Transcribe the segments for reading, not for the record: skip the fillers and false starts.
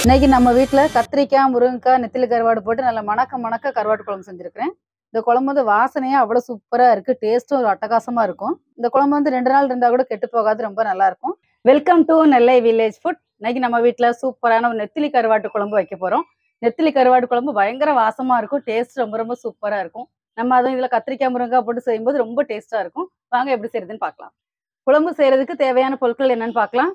இன்னைக்கு நம்ம வீட்டில் கத்திரிக்காய், முருங்கைக்காய், நெத்திலி கருவாடு போட்டு நல்ல மணக்க கருவாட்டு குழம்பு செஞ்சுருக்கிறேன். இந்த குழம்பு வந்து வாசனையாக அவ்வளோ சூப்பராக இருக்குது. டேஸ்ட்டும் ஒரு அட்டகாசமாக இருக்கும். இந்த குழம்பு வந்து 2 நாள் இருந்தால் கூட கெட்டு போகாது, ரொம்ப நல்லா இருக்கும். Welcome to Nellai village food. இன்னைக்கு நம்ம வீட்டில் சூப்பரான ஒரு நெத்திலி கருவாட்டு குழம்பு வைக்க போகிறோம். நெத்திலி கருவாட்டு குழம்பு பயங்கர வாசமாக இருக்கும். டேஸ்ட் ரொம்ப ரொம்ப சூப்பராக இருக்கும். நம்ம அதுவும் இதில் கத்திரிக்காய், முருங்கைக்காய் போட்டு செய்யும்போது ரொம்ப டேஸ்ட்டாக இருக்கும். வாங்க எப்படி செய்யறதுன்னு பார்க்கலாம். குழம்பு செய்யறதுக்கு தேவையான பொருட்கள் என்னன்னு பார்க்கலாம்.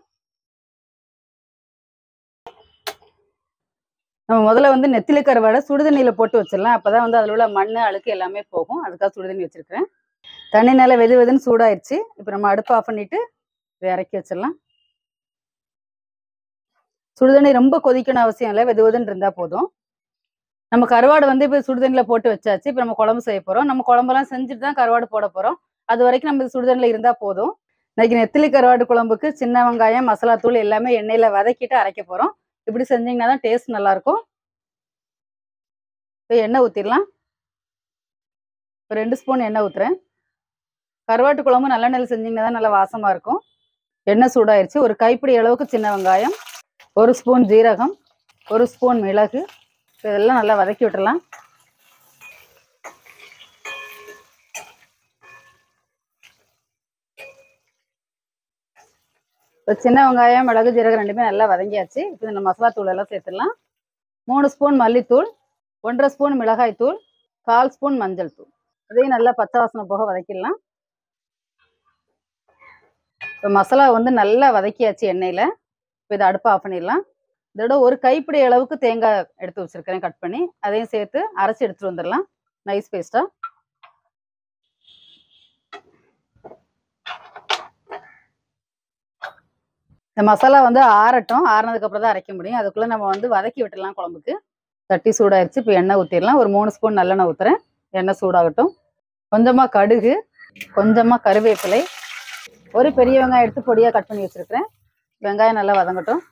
நம்ம முதல்ல வந்து நெத்திலி கருவாடை சுடுதண்ணியில் போட்டு வச்சிடலாம். அப்பதான் வந்து அதில் உள்ள மண் அழுக்கு எல்லாமே போகும். அதுக்காக சுடுதண்ணி வச்சிருக்கிறேன். தண்ணி நல்லா வெதுன்னு சூடாயிருச்சு. இப்போ நம்ம அடுப்பு ஆஃப் பண்ணிட்டு இறக்கி வச்சிடலாம். சுடுதண்ணி ரொம்ப கொதிக்கணும் அவசியம் இல்லை, வெதுன்னு இருந்தா போதும். நம்ம கருவாடு வந்து இப்போ சுடுதண்ணியில் போட்டு வச்சாச்சு. இப்போ நம்ம குழம்பு செய்ய போறோம். நம்ம குழம்பெல்லாம் செஞ்சுட்டு தான் கருவாடு போட போறோம். அது வரைக்கும் நம்ம சுடுதண்ணியில் இருந்தா போதும். இன்னைக்கு நெத்திலி கருவாடு குழம்புக்கு சின்ன வெங்காயம், மசாலா தூள் எல்லாமே எண்ணெயில வதக்கிட்டு அரைக்க போறோம். இப்படி செஞ்சீங்கன்னா தான் டேஸ்ட் நல்லா இருக்கும். இப்போ எண்ணெய் ஊற்றிடலாம். ஒரு 2 ஸ்பூன் எண்ணெய் ஊற்றுறேன். கருவாட்டு குழம்பு நல்லெண்ணெயில் செஞ்சிங்கன்னா தான் நல்லா வாசமாக இருக்கும். எண்ணெய் சூடாயிருச்சு. ஒரு கைப்பிடி அளவுக்கு சின்ன வெங்காயம், 1 ஸ்பூன் ஜீரகம், 1 ஸ்பூன் மிளகு, இதெல்லாம் நல்லா வதக்கி விட்டுறலாம். இப்போ சின்ன வெங்காயம், மிளகு, ஜீரகம் ரெண்டுமே நல்லா வதங்கியாச்சு. இப்போ இந்த மசாலா தூள் எல்லாம் சேர்த்துடலாம். 3 ஸ்பூன் மல்லித்தூள், 1.5 ஸ்பூன் மிளகாய் தூள், 1/4 ஸ்பூன் மஞ்சள் தூள். அதையும் நல்லா பச்சை வாசனை போக வதக்கிடலாம். இப்போ மசாலா வந்து நல்லா வதக்கியாச்சு எண்ணெயில். இப்போ இதை அடுப்பை ஆஃப் பண்ணிடலாம். இதோட ஒரு கைப்பிடி அளவுக்கு தேங்காய் எடுத்து வச்சிருக்கிறேன் கட் பண்ணி. அதையும் சேர்த்து அரைச்சி எடுத்துட்டு வந்துடலாம் நைஸ் பேஸ்டா. இந்த மசாலா வந்து ஆறட்டும். ஆறினதுக்கு அப்புறம் தான் அரைக்க முடியும். அதுக்குள்ள நம்ம வந்து வதக்கி விட்டுடலாம் குழம்புக்கு. தட்டி சூடாயிருச்சு. இப்போ எண்ணெய் ஊற்றிடலாம். ஒரு 3 ஸ்பூன் நல்லெண்ணெய் ஊற்றுறேன். எண்ணெய் சூடாகட்டும். கொஞ்சமா கடுகு, கொஞ்சமா கருவேப்பிலை, ஒரு பெரிய வெங்காயம் எடுத்து பொடியாக கட் பண்ணி வச்சிருக்கிறேன். வெங்காயம் நல்லா வதங்கட்டும்.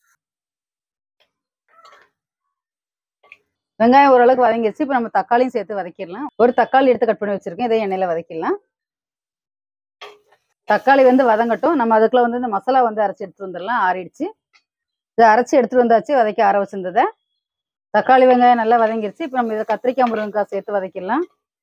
வெங்காயம் ஓரளவுக்கு வதங்கிடுச்சு. இப்போ நம்ம தக்காளியும் சேர்த்து வதக்கிடலாம். ஒரு தக்காளி எடுத்து கட் பண்ணி வச்சிருக்கேன். இதை எண்ணெயில் வதக்கிடலாம். தக்காளி வந்து வதங்கட்டும். நம்ம அதுக்குள்ள வந்து இந்த மசாலா வந்து அரைச்சி எடுத்துட்டு வந்துடலாம். ஆறிடுச்சு. இதை அரைச்சி எடுத்துட்டு வந்தாச்சு. வதக்கி ஆற வச்சிருந்ததை. தக்காளி வெங்காயம் நல்லா வதங்கிடுச்சு. இப்போ நம்ம இதை கத்திரிக்காய், முருங்கைக்காய் சேர்த்து வதக்கிடலாம்.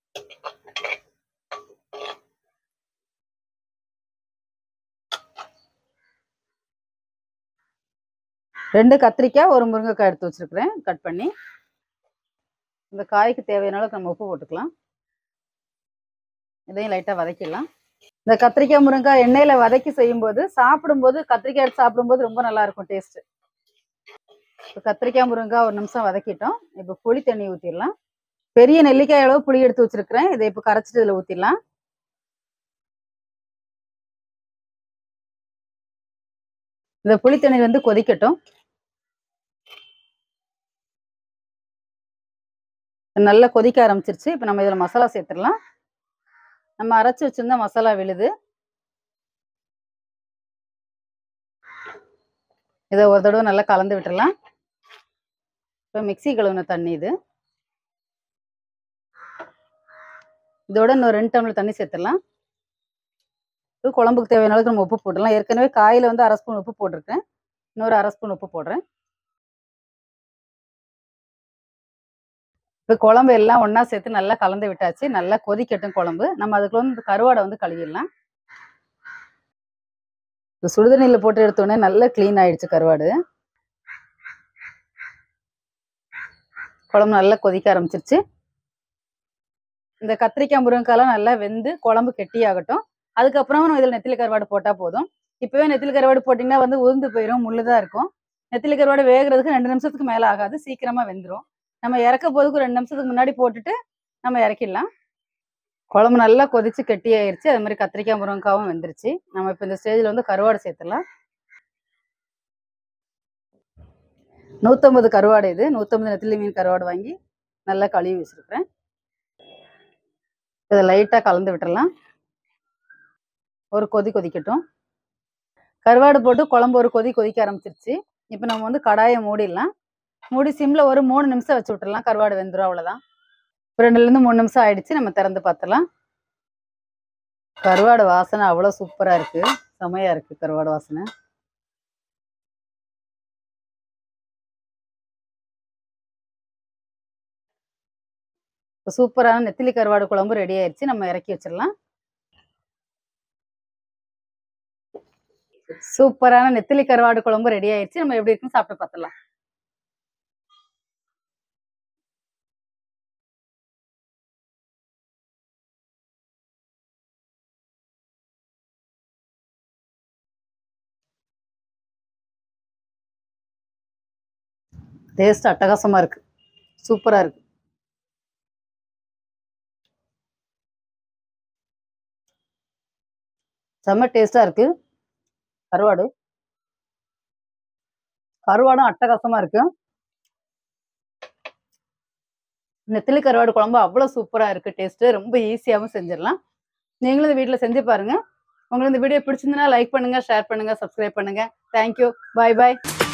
ரெண்டு கத்திரிக்காய், ஒரு முருங்கைக்காய் எடுத்து வச்சிருக்கிறேன் கட் பண்ணி. இந்த காய்க்கு தேவையான அளவுக்கு நம்ம உப்பு போட்டுக்கலாம். இதையும் லைட்டாக வதக்கிடலாம். இந்த கத்திரிக்காய், முருங்கைக்காய் எண்ணெயில் வதக்கி செய்யும்போது சாப்பிடும்போது கத்திரிக்காய் எடுத்து சாப்பிடும்போது ரொம்ப நல்லா இருக்கும் டேஸ்ட். இப்போ கத்திரிக்காய், முருங்கைக்காய் ஒரு நிமிஷம் வதக்கிட்டோம். இப்போ புளி தண்ணி ஊற்றிடலாம். பெரிய நெல்லிக்காய் அளவு புளி எடுத்து வச்சிருக்கிறேன். இதை இப்போ கரைச்சிட்டு இதில் ஊற்றிடலாம். இந்த புளி தண்ணி வந்து கொதிக்கட்டும். நல்லா கொதிக்க ஆரம்பிச்சிருச்சு. இப்போ நம்ம இதில் மசாலா சேர்த்துடலாம். நம்ம அரைச்சி வச்சிருந்த மசாலா விழுது. இதை ஒரு தடவை நல்லா கலந்து விட்டுடலாம். இப்போ மிக்ஸி கழுவுன தண்ணி இது. இதோட இன்னொரு 2 டம்ளர் தண்ணி சேர்த்துடலாம். இது குழம்புக்கு தேவையான அளவுக்கு நம்ம உப்பு போட்டுடலாம். ஏற்கனவே காயில் வந்து 1/2 ஸ்பூன் உப்பு போட்டிருக்கேன். இன்னொரு 1/2 ஸ்பூன் உப்பு போடுறேன். இப்போ குழம்பு எல்லாம் ஒன்றா சேர்த்து நல்லா கலந்து விட்டாச்சு. நல்லா கொதிக்கட்டும் குழம்பு. நம்ம அதுக்குள்ள வந்து கருவாடை வந்து கழுவிடலாம். இப்போ சுடுதண்ணியில் போட்டு எடுத்தோடனே நல்லா க்ளீன் ஆயிடுச்சு கருவாடு. குழம்பு நல்லா கொதிக்க ஆரம்பிச்சிருச்சு. இந்த கத்திரிக்காய், முருங்கைக்காய்லாம் நல்லா வெந்து குழம்பு கெட்டியாகட்டும். அதுக்கப்புறம் நம்ம இதில் நெத்திலி கருவாடு போட்டால் போதும். இப்போவே நெத்திலி கருவாடு போட்டிங்கன்னா வந்து உதிர்ந்து போயிடும், முள்ளு தான் இருக்கும். நெத்திலி கருவாடு வேகிறதுக்கு 2 நிமிஷத்துக்கு மேலே ஆகாது, சீக்கிரமாக வெந்துடும். நம்ம இறக்க போதுக்கு 2 நிமிஷத்துக்கு முன்னாடி போட்டுட்டு நம்ம இறக்கிடலாம். குழம்பு நல்லா கொதிச்சு கெட்டியாயிருச்சு. அது மாதிரி கத்திரிக்காய், முருங்கைக்காவும் வெந்துருச்சு. நம்ம இப்போ இந்த ஸ்டேஜில் வந்து கருவாடு சேர்த்துடலாம். 150 கருவாடு இது. 150 நெத்திலி மீன் கருவாடு வாங்கி நல்லா கழுவி வச்சிருக்கிறேன். இதை லைட்டாக கலந்து விட்டுடலாம். ஒரு கொதி கொதிக்கட்டும். கருவாடு போட்டு குழம்பு ஒரு கொதிக்க ஆரம்பிச்சிருச்சு. இப்போ நம்ம வந்து கடாயை மூடிடலாம். மூடி சிம்மில் ஒரு 3 நிமிஷம் வச்சு விட்டுடலாம். கருவாடு வெந்துடும், அவ்வளோதான். 2லேருந்து 3 நிமிஷம் ஆயிடுச்சு. நம்ம திறந்து பார்த்துலாம். கருவாடு வாசனை அவ்வளோ சூப்பராக இருக்குது. செமையாக இருக்குது கருவாடு வாசனை. சூப்பரான நெத்திலி கருவாடு குழம்பு ரெடி ஆயிடுச்சு. நம்ம இறக்கி வச்சிடலாம். சூப்பரான நெத்திலி கருவாடு குழம்பு ரெடி ஆயிடுச்சு. நம்ம எப்படி இருக்குன்னு சாப்பிட்டு பார்த்துடலாம். டேஸ்ட் அட்டகாசமா இருக்கு. சூப்பரா இருக்கு. செம்ம டேஸ்டா இருக்கு. கருவாடும் அட்டகாசமா இருக்கு. நெத்திலி கருவாடு குழம்பு அவ்வளவு சூப்பரா இருக்கு. டேஸ்ட் ரொம்ப ஈஸியாவும் செஞ்சிடலாம். நீங்களும் இந்த வீட்ல செஞ்சு பாருங்க. உங்களுக்கு இந்த வீடியோ பிடிச்சிருந்தா லைக் பண்ணுங்க, ஷேர் பண்ணுங்க, சப்ஸ்கிரைப் பண்ணுங்க. தேங்க்யூ. பாய் பாய்.